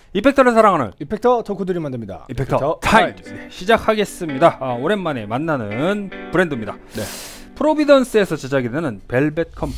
이펙터를 사랑하는 이펙터 덕후들이 만듭니다. 이펙터 타임 시작하겠습니다. 오랜만에 만나는 브랜드입니다. 네. 프로비던스에서 제작이 되는 벨벳 컴프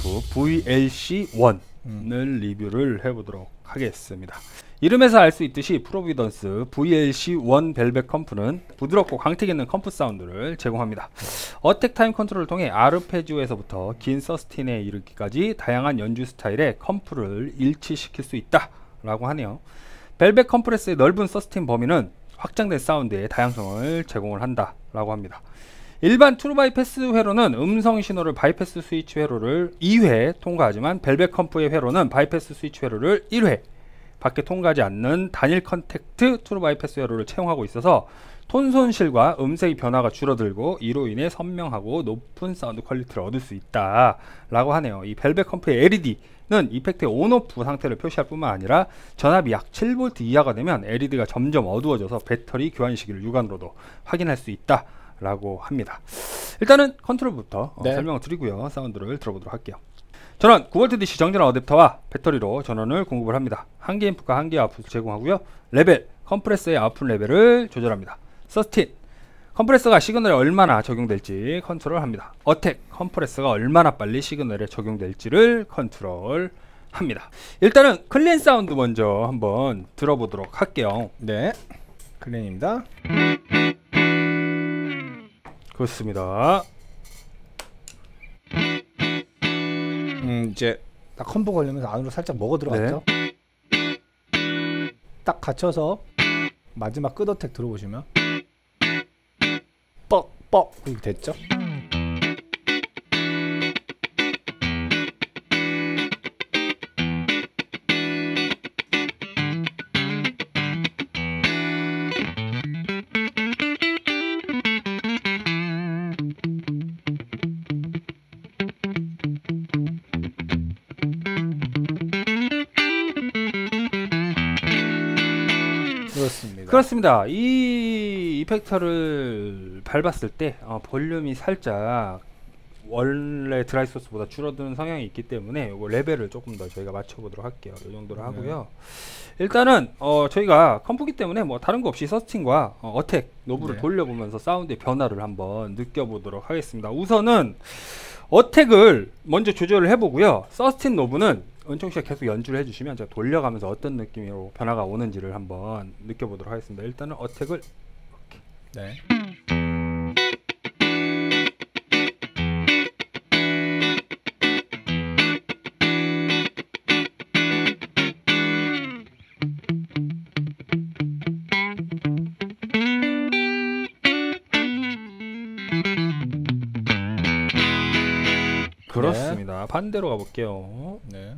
VLC1을 리뷰를 해보도록 하겠습니다. 이름에서 알 수 있듯이 프로비던스 VLC1 벨벳 컴프는 부드럽고 광택 있는 컴프 사운드를 제공합니다. 어택 타임 컨트롤을 통해 아르페지오에서부터 긴 서스틴에 이르기까지 다양한 연주 스타일의 컴프를 일치시킬 수 있다 라고 하네요. 벨벳 컴프레스의 넓은 서스틴 범위는 확장된 사운드의 다양성을 제공을 한다 라고 합니다. 일반 트루 바이패스 회로는 음성 신호를 바이패스 스위치 회로를 2회 통과하지만 벨벳 컴프의 회로는 바이패스 스위치 회로를 1회 밖에 통과하지 않는 단일 컨택트 트루 바이패스 회로를 채용하고 있어서 톤 손실과 음색의 변화가 줄어들고 이로 인해 선명하고 높은 사운드 퀄리티를 얻을 수 있다 라고 하네요. 이 벨벳 컴프의 LED는 이펙트의 온오프 상태를 표시할 뿐만 아니라 전압이 약 7V 이하가 되면 LED가 점점 어두워져서 배터리 교환 시기를 육안으로도 확인할 수 있다 라고 합니다. 일단은 컨트롤부터 설명을 드리고요. 사운드를 들어보도록 할게요. 전원 9V DC 정전화 어댑터와 배터리로 전원을 공급을 합니다. 1개 인풋과 1개 아웃풋을 제공하고요. 레벨, 컴프레서의 아웃풋 레벨을 조절합니다. 서스틴, 컴프레서가 시그널에 얼마나 적용될지 컨트롤합니다. 어택, 컴프레서가 얼마나 빨리 시그널에 적용될지를 컨트롤합니다. 일단은 클린 사운드 먼저 한번 들어보도록 할게요. 네, 클린입니다. 그렇습니다. 이제 딱 컴보 걸리면서 안으로 살짝 먹어 들어갔죠. 네. 딱 갇혀서 마지막 끝 어택 들어보시면 뻑뻑 이렇게 됐죠. 그렇습니다. 이 이펙터를 밟았을 때 볼륨이 살짝 원래 드라이 소스보다 줄어드는 성향이 있기 때문에 이거 레벨을 조금 더 저희가 맞춰보도록 할게요. 이 정도로 하고요. 일단은 저희가 컴프기 때문에 뭐 다른 거 없이 서스틴과 어택 노브를 돌려보면서 사운드의 변화를 한번 느껴보도록 하겠습니다. 우선은 어택을 먼저 조절을 해보고요. 서스틴 노브는 은총씨가 계속 연주를 해주시면 제가 돌려가면서 어떤 느낌으로 변화가 오는지를 한번 느껴보도록 하겠습니다. 일단은 어택을 이렇게. 네. 그렇습니다. 반대로 가볼게요. 네.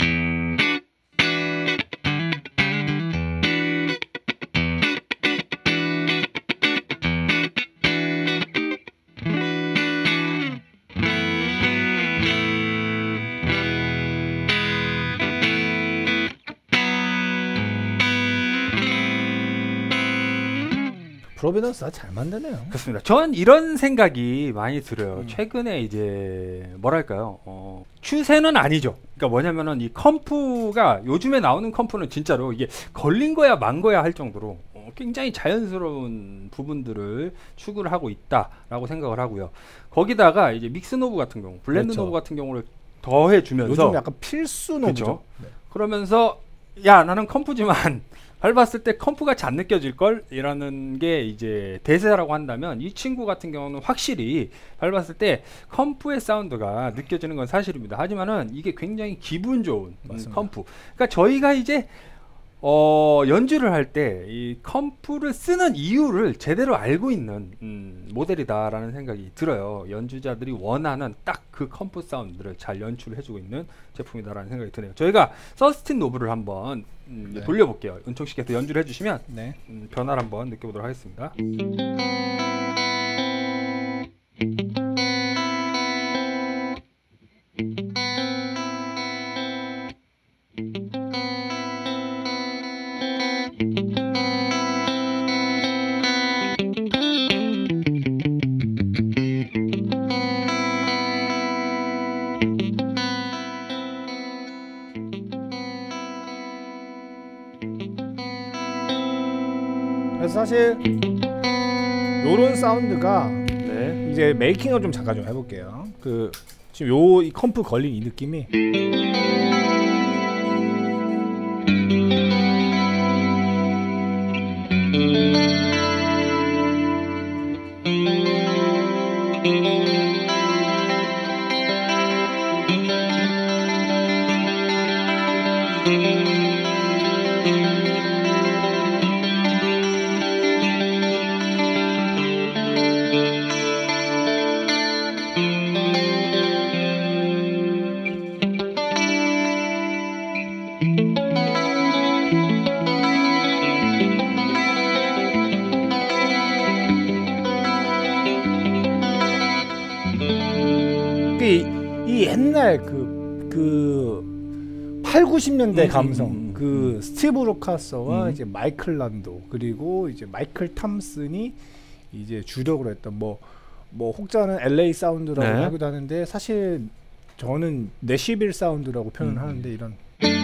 프로비던스가 잘 만드네요. 그렇습니다. 전 이런 생각이 많이 들어요. 최근에 이제 뭐랄까요, 추세는 아니죠. 그러니까 뭐냐면은 이 컴프가 요즘에 나오는 컴프는 진짜로 이게 걸린 거야 만 거야 할 정도로 굉장히 자연스러운 부분들을 추구를 하고 있다라고 생각을 하고요. 거기다가 이제 믹스 노브 같은 경우, 블렌드 노브 같은 경우를 더해주면서 요즘 약간 필수 노브죠. 네. 그러면서 야 나는 컴프지만 밟았을 때 컴프같이 안 느껴질걸? 이라는 게 이제 대세라고 한다면 이 친구 같은 경우는 확실히 밟았을 때 컴프의 사운드가 느껴지는 건 사실입니다. 하지만은 이게 굉장히 기분 좋은 컴프. 그러니까 저희가 이제 연주를 할 때 이 컴프를 쓰는 이유를 제대로 알고 있는 모델이다라는 생각이 들어요. 연주자들이 원하는 딱 그 컴프 사운드를 잘 연출을 해주고 있는 제품이다라는 생각이 드네요. 저희가 서스틴 노브를 한번 돌려볼게요. 은총씨께서 연주를 해주시면 변화를 한번 느껴보도록 하겠습니다. 사실 요런 사운드가 네. 이제 메이킹을 좀 잠깐 좀 해볼게요. 그 지금 이 컴프 걸린 이 느낌이 이 옛날 그 8, 90년대 감성 그 스티브 루카스와 이제 마이클 란도 그리고 이제 마이클 탐슨이 이제 주력으로 했던 뭐 혹자는 LA 사운드라고 네. 하기도 하는데 사실 저는 내시빌 사운드라고 표현을 하는데 이런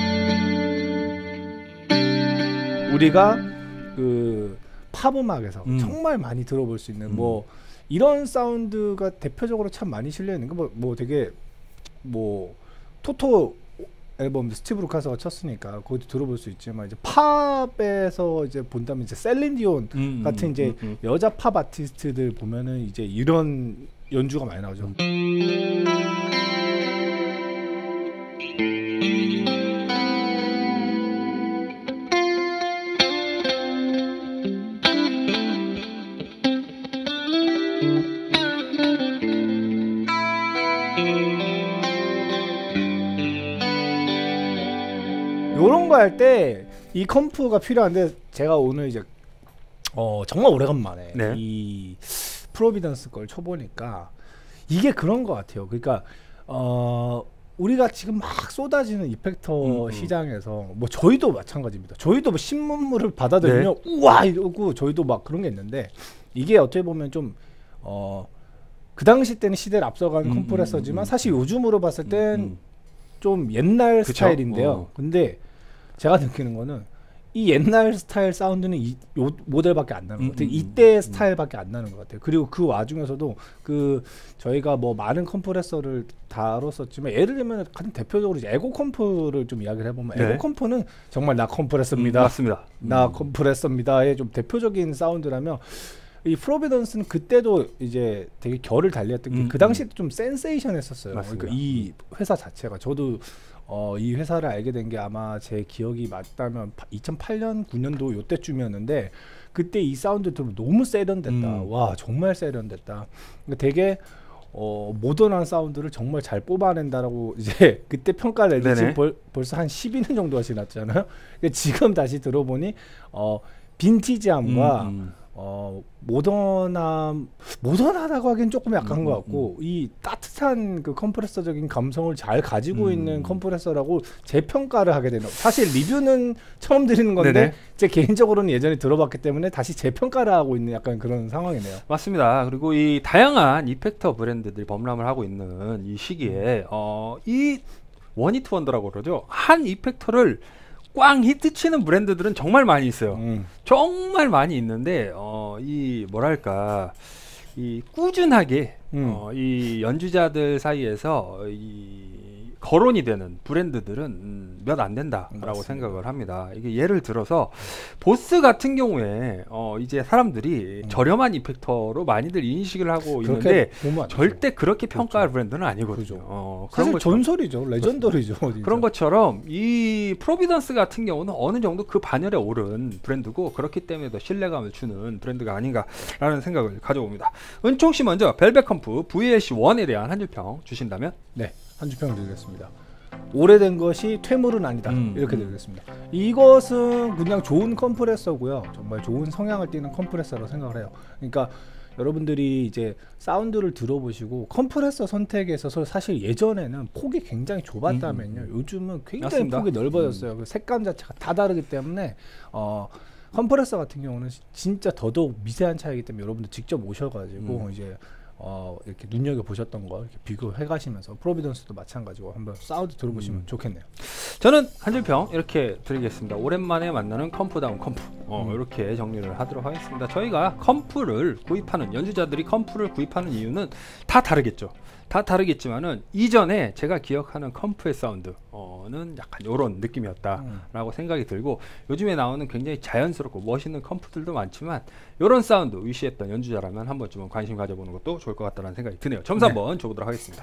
우리가 그 팝 음악에서 정말 많이 들어볼 수 있는 뭐 이런 사운드가 대표적으로 참 많이 실려 있는 거 뭐 되게 뭐 토토 앨범 스티브 루카스가 쳤으니까 거기도 들어볼 수 있지만 이제 팝에서 이제 본다면 이제 셀린 디온 같은 이제 여자 팝 아티스트들 보면은 이제 이런 연주가 많이 나오죠. 요런 거 할 때 이 컴프가 필요한데 제가 오늘 이제 정말 오래간만에 네. 이 프로비던스 걸 쳐보니까 이게 그런 것 같아요. 그러니까 우리가 지금 막 쏟아지는 이펙터 시장에서 뭐 저희도 마찬가지입니다. 저희도 뭐 신문물을 받아들이면 네. 우와 이러고 저희도 막 그런 게 있는데 이게 어떻게 보면 좀 그 당시 때는 시대를 앞서간 컴프레서지만 사실 요즘으로 봤을 땐 좀 옛날 그쵸? 스타일인데요. 근데 제가 느끼는 거는 이 옛날 스타일 사운드는 요 모델밖에 안 나는 것 같아요. 이때 스타일밖에 안 나는 것 같아요. 그리고 그 와중에서도 그 저희가 뭐 많은 컴프레서를 다뤘었지만 예를 들면 가장 대표적으로 이제 에고 컴프를 좀 이야기를 해보면 네. 에고 컴프는 정말 나 컴프레서입니다. 맞습니다. 나 컴프레서입니다의 좀 대표적인 사운드라면 이 프로비던스는 그때도 이제 되게 결을 달렸던 게 그 당시에 좀 센세이션했었어요. 맞습니다. 그러니까 이 회사 자체가 저도 이 회사를 알게 된 게 아마 제 기억이 맞다면 2008년 9년도 요때쯤이었는데 그때 이 사운드 들으면 너무 세련됐다. 와 정말 세련됐다. 그러니까 되게 모던한 사운드를 정말 잘 뽑아낸다라고 이제 그때 평가를 내지 지금 벌써 한 12년 정도가 지났잖아요. 그러니까 지금 다시 들어보니 빈티지함과 모던하다고 하기엔 조금 약한 것 같고 이 따뜻한 그 컴프레서적인 감성을 잘 가지고 있는 컴프레서라고 재평가를 하게 되는 사실 리뷰는 처음 드리는 건데 네네. 제 개인적으로는 예전에 들어봤기 때문에 다시 재평가를 하고 있는 약간 그런 상황이네요. 맞습니다. 그리고 이 다양한 이펙터 브랜드들이 범람을 하고 있는 이 시기에 이 원히트 원더라고 그러죠. 한 이펙터를 꽝 히트치는 브랜드들은 정말 많이 있어요. 정말 많이 있는데 이 뭐랄까 이 꾸준하게 이 연주자들 사이에서 이 거론이 되는 브랜드들은 몇 안 된다라고 맞습니다. 생각을 합니다. 이게 예를 들어서 보스 같은 경우에 이제 사람들이 저렴한 이펙터로 많이들 인식을 하고 있는데 절대 그렇게 평가할 브랜드는 아니거든요. 사실 그런 전설이죠. 레전더리죠. 그런 것처럼 이 프로비던스 같은 경우는 어느 정도 그 반열에 오른 브랜드고 그렇기 때문에 더 신뢰감을 주는 브랜드가 아닌가라는 생각을 가져봅니다. 은총 씨 먼저 벨벳 컴프 VLC1에 대한 한 줄평 주신다면? 네, 한 줄평 드리겠습니다. 오래된 것이 퇴물은 아니다. 이렇게 드리겠습니다. 이것은 그냥 좋은 컴프레서고요. 정말 좋은 성향을 띠는 컴프레서라고 생각을 해요. 그러니까 여러분들이 이제 사운드를 들어보시고 컴프레서 선택에 있어서 사실 예전에는 폭이 굉장히 좁았다면요. 요즘은 굉장히 맞습니다. 폭이 넓어졌어요. 그 색감 자체가 다 다르기 때문에 컴프레서 같은 경우는 진짜 더더욱 미세한 차이기 때문에 여러분들 직접 오셔가지고 이제 이렇게 눈여겨 보셨던 거 이렇게 비교해 가시면서 프로비던스도 마찬가지고 한번 사운드 들어보시면 좋겠네요. 저는 한 줄평 이렇게 드리겠습니다. 오랜만에 만나는 컴프다운 컴프 이렇게 정리를 하도록 하겠습니다. 저희가 컴프를 구입하는 연주자들이 컴프를 구입하는 이유는 다 다르겠죠. 다 다르겠지만은 이전에 제가 기억하는 컴프의 사운드는 약간 이런 느낌이었다라고 생각이 들고 요즘에 나오는 굉장히 자연스럽고 멋있는 컴프들도 많지만 이런 사운드 위시했던 연주자라면 한 번쯤은 관심 가져보는 것도 좋을 것 같다는 생각이 드네요. 점수 한번 줘보도록 하겠습니다.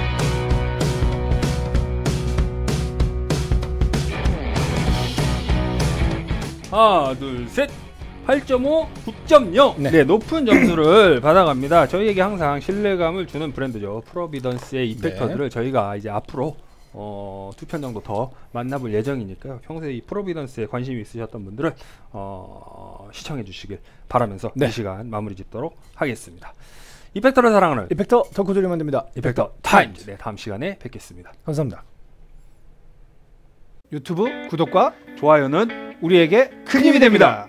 하나 둘 셋 8.5, 9.0 네, 높은 점수를 받아갑니다. 저희에게 항상 신뢰감을 주는 브랜드죠. 프로비던스의 이펙터들을 저희가 이제 앞으로 2편 정도 더 만나볼 예정이니까요. 평소에 이 프로비던스에 관심이 있으셨던 분들은 시청해 주시길 바라면서 이 시간 마무리 짓도록 하겠습니다. 이펙터를 사랑하는 이펙터 덕후 조리 만듭니다. 이펙터 타임즈. 네, 다음 시간에 뵙겠습니다. 감사합니다. 유튜브 구독과 좋아요는 우리에게 큰 힘이 됩니다.